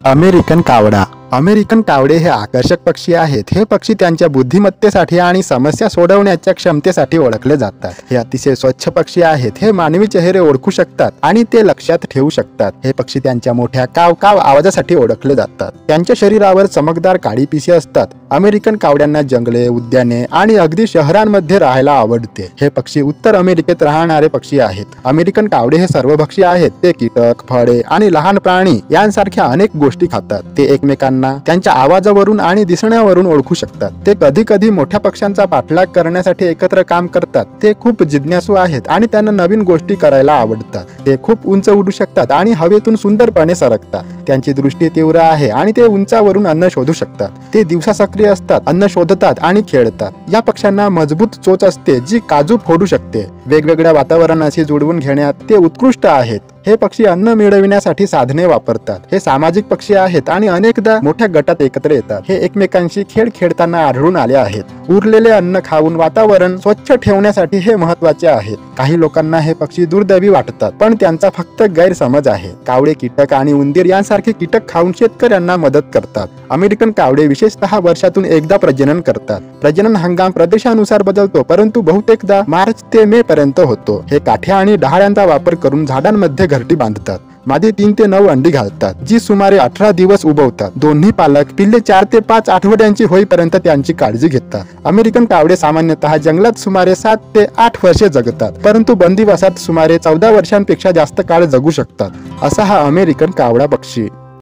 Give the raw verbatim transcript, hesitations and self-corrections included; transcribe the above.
American कावडा. American Kawade हे आकर्षक पक्षी आहेत. हे पक्षी त्यांच्या बुद्धिमत्तेसाठी आणि समस्या सोडवण्याच्या क्षमतेसाठी ओळखले जातात. हे अतिशय स्वच्छ पक्षी आहेत. हे मानवी चेहरे ओळखू शकतात आणि ते लक्षात ठेवू शकतात. हे पक्षी त्यांच्या मोठ्या काव काव आवाजासाठी ओळखले जातात. त्यांच्या शरीरावर चमकदार काळी पिसे असतात. अमेरिकन कावड्यांना जंगले, उद्याने आणि अगदी शहरांमध्ये राहायला आवडते. हे पक्षी उत्तर अमेरिकेत राहणारे पक्षी आहेत. अमेरिकन कावडे हे सर्वभक्षी आहेत. ते कीटक, फळे आणि लहान प्राणी यांसारख्या अनेक गोष्टी खातात. ते एकमेकांना त्यांच्या आवाजावरून आणि दिसण्यावरून ओळखू शकतात. ते कधी कधी मोठ्या पक्ष्यांचा पाठलाग करण्यासाठी एकत्र काम करतात. ते खूप जिज्ञासू आहेत आणि त्यांना नवीन गोष्टी करायला आवडतात. ते खूप उंच उडू शकतात आणि हवेतून सुंदरपणे सरकतात. त्यांची दृष्टी तीव्र आहे आणि ते उंचावरून अन्न शोधू शकतात. ते दिवसा सक्रिय असतात, अन्न शोधतात आणि खेळतात. या पक्ष्यांना मजबूत चोच असते जी काजू फोडू शकते. वेगवेगळ्या वातावरणाशी जुळवून घेण्यात ते उत्कृष्ट आहेत. हे पक्षी अन्न मिळविण्यासाठी साधने वापरतात. हे सामाजिक पक्षी आहेत आणि अनेकदा मोठ्या गटात एकत्र येतात. हे एकमेकांशी खेळ खेळताना आढळून आले आहेत. उरलेले अन्न खाऊन वातावरण स्वच्छ ठेवण्यासाठी हे महत्त्वाचे आहे. काही लोकांना हे पक्षी दुर्दैवी वाटतात, पण त्यांचा फक्त गैरसमज आहे. कावडे कीटक आणि उंदीर यांसारखे कीटक खाऊन शेतकऱ्यांना मदत करतात. अमेरिकन कावडे विशेषतः वर्षातून एकदा प्रजनन करतात. प्रजनन हंगाम प्रदेशानुसार बदलतो, परंतु बहुतेकदा मार्च ते मे पर्यंत होतो. हे काठ्या आणि डहाळ्यांचा वापर करून झाडांमध्ये घरटी बांधतात. मादी तीन ते नऊ अंडी घालतात, जी सुमारे अठरा दिवस उबवतात. दोन्ही पालक पिल्ले चार ते पाच आठवड्यांची होईपर्यंत त्यांची काळजी घेतात. अमेरिकन कावडे सामान्यतः जंगलात सुमारे सात ते आठ वर्षे जगतात, परंतु बंदिवासात सुमारे चौदा वर्षांपेक्षा जास्त काळ जगू शकतात. असा हा अमेरिकन कावडा पक्षी.